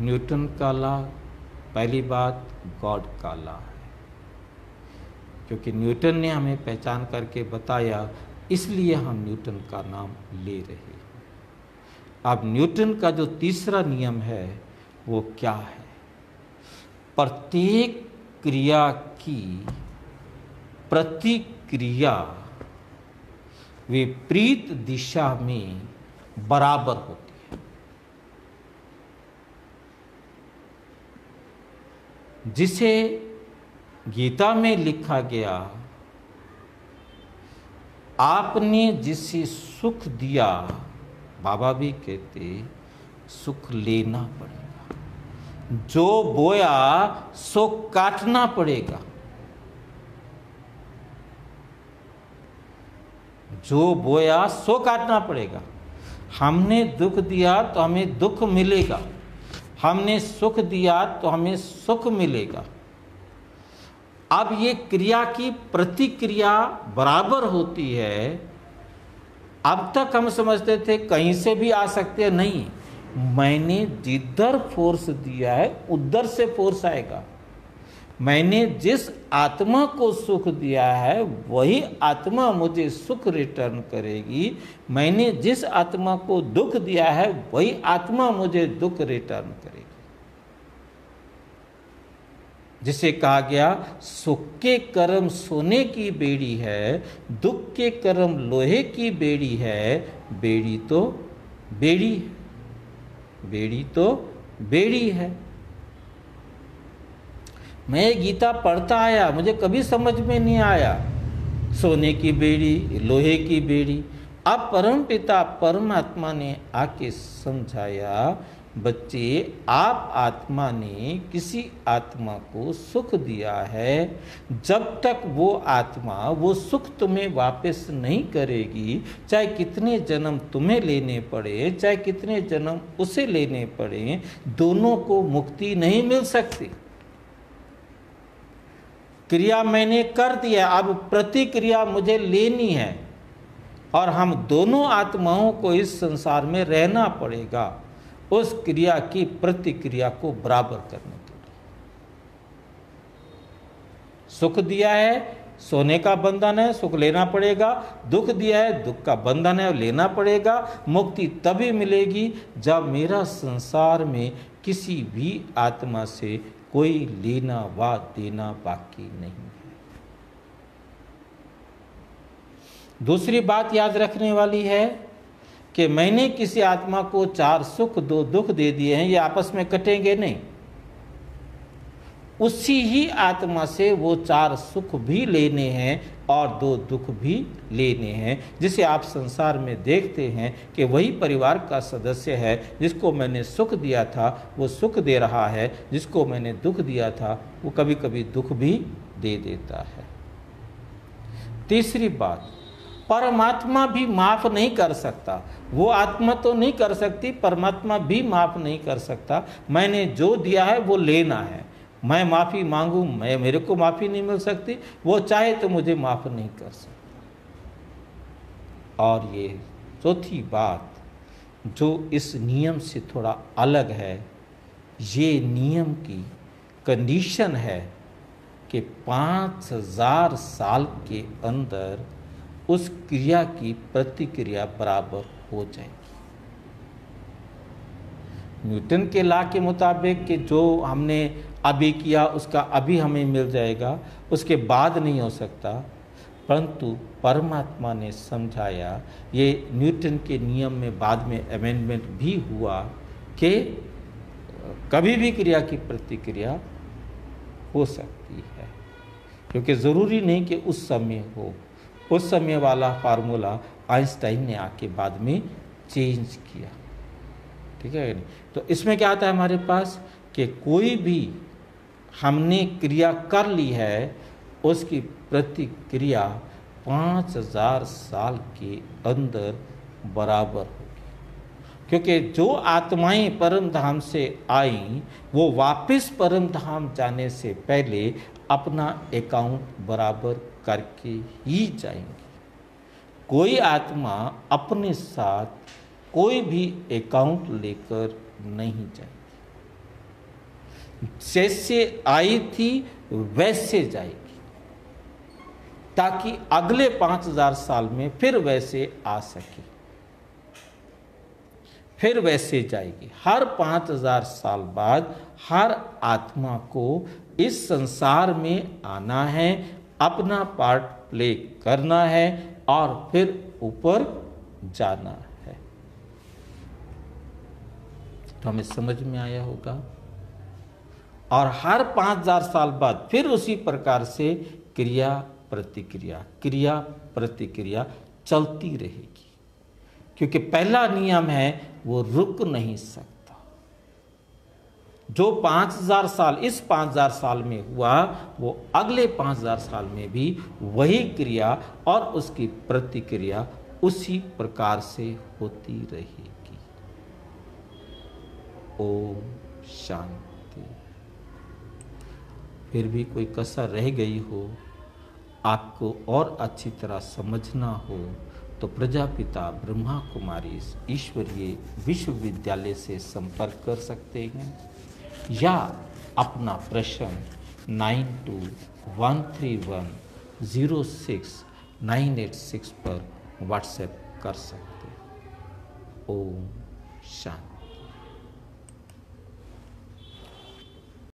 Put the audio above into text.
Newton का law, पहली बात गॉड का लॉ है, क्योंकि न्यूटन ने हमें पहचान करके बताया, इसलिए हम न्यूटन का नाम ले रहे हैं। अब न्यूटन का जो तीसरा नियम है वो क्या है? प्रत्येक क्रिया की प्रतिक्रिया विपरीत दिशा में बराबर होती है। जिसे गीता में लिखा गया, आपने जिसे सुख दिया, बाबा भी कहते सुख लेना पड़ेगा, जो बोया सो काटना पड़ेगा, जो बोया सो काटना पड़ेगा। हमने दुख दिया तो हमें दुख मिलेगा, हमने सुख दिया तो हमें सुख मिलेगा। अब ये क्रिया की प्रतिक्रिया बराबर होती है। अब तक हम समझते थे कहीं से भी आ सकते हैं, नहीं, मैंने जिधर फोर्स दिया है उधर से फोर्स आएगा। मैंने जिस आत्मा को सुख दिया है वही आत्मा मुझे सुख रिटर्न करेगी। मैंने जिस आत्मा को दुख दिया है वही आत्मा मुझे दुख रिटर्न करेगी। जिसे कहा गया, सुख के कर्म सोने की बेड़ी है, दुख के कर्म लोहे की बेड़ी है। बेड़ी तो बेड़ी है, बेड़ी तो बेड़ी है। मैं गीता पढ़ता आया, मुझे कभी समझ में नहीं आया सोने की बेड़ी, लोहे की बेड़ी। अब परमपिता परमात्मा ने आके समझाया, बच्चे, आप आत्मा ने किसी आत्मा को सुख दिया है, जब तक वो आत्मा वो सुख तुम्हें वापस नहीं करेगी, चाहे कितने जन्म तुम्हें लेने पड़े, चाहे कितने जन्म उसे लेने पड़े, दोनों को मुक्ति नहीं मिल सकती। क्रिया मैंने कर दिया, अब प्रतिक्रिया मुझे लेनी है, और हम दोनों आत्माओं को इस संसार में रहना पड़ेगा उस क्रिया की प्रतिक्रिया को बराबर करने के लिए। सुख दिया है, सोने का बंधन है, सुख लेना पड़ेगा। दुख दिया है, दुख का बंधन है, लेना पड़ेगा। मुक्ति तभी मिलेगी जब मेरा संसार में किसी भी आत्मा से कोई लेना व देना बाकी नहीं है। दूसरी बात याद रखने वाली है कि मैंने किसी आत्मा को 4 सुख 2 दुख दे दिए हैं, ये आपस में कटेंगे नहीं। उसी ही आत्मा से वो 4 सुख भी लेने हैं और 2 दुख भी लेने हैं, जिसे आप संसार में देखते हैं कि वही परिवार का सदस्य है। जिसको मैंने सुख दिया था वो सुख दे रहा है, जिसको मैंने दुख दिया था वो कभी कभी दुख भी दे देता है। तीसरी बात, परमात्मा भी माफ नहीं कर सकता। वो आत्मा तो नहीं कर सकती, परमात्मा भी माफ नहीं कर सकता। मैंने जो दिया है वो लेना है। मैं माफी मांगू, मेरे को माफी नहीं मिल सकती, वो चाहे तो मुझे माफ नहीं कर सकता। और ये चौथी बात जो इस नियम से थोड़ा अलग है, ये नियम की कंडीशन है कि 5000 साल के अंदर उस क्रिया की प्रतिक्रिया बराबर हो जाएगी। न्यूटन के लॉ के मुताबिक कि जो हमने अभी किया उसका अभी हमें मिल जाएगा, उसके बाद नहीं हो सकता। परंतु परमात्मा ने समझाया, ये न्यूटन के नियम में बाद में अमेंडमेंट भी हुआ कि कभी भी क्रिया की प्रतिक्रिया हो सकती है, क्योंकि ज़रूरी नहीं कि उस समय हो। उस समय वाला फार्मूला आइंस्टाइन ने आके बाद में चेंज किया। ठीक है, तो इसमें क्या आता है हमारे पास कि कोई भी हमने क्रिया कर ली है, उसकी प्रतिक्रिया 5000 साल के अंदर बराबर होगी। क्योंकि जो आत्माएं परम धाम से आई वो वापस परम धाम जाने से पहले अपना अकाउंट बराबर करके ही जाएंगे। कोई आत्मा अपने साथ कोई भी अकाउंट लेकर नहीं जाएगी। जैसे आई थी वैसे जाएगी, ताकि अगले 5000 साल में फिर वैसे आ सके, फिर वैसे जाएगी। हर 5000 साल बाद हर आत्मा को इस संसार में आना है, अपना पार्ट प्ले करना है और फिर ऊपर जाना है। तो हमें समझ में आया होगा। और हर 5000 साल बाद फिर उसी प्रकार से क्रिया प्रतिक्रिया चलती रहेगी, क्योंकि पहला नियम है वो रुक नहीं सकता। जो 5000 साल इस 5000 साल में हुआ वो अगले 5000 साल में भी वही क्रिया और उसकी प्रतिक्रिया उसी प्रकार से होती रहेगी। ओम शांति। फिर भी कोई कसर रह गई हो, आपको और अच्छी तरह समझना हो, तो प्रजापिता ब्रह्मा कुमारी ईश्वरीय विश्वविद्यालय से संपर्क कर सकते हैं या अपना प्रश्न 9213106986 पर व्हाट्सएप कर सकते हैं। ओम शांति।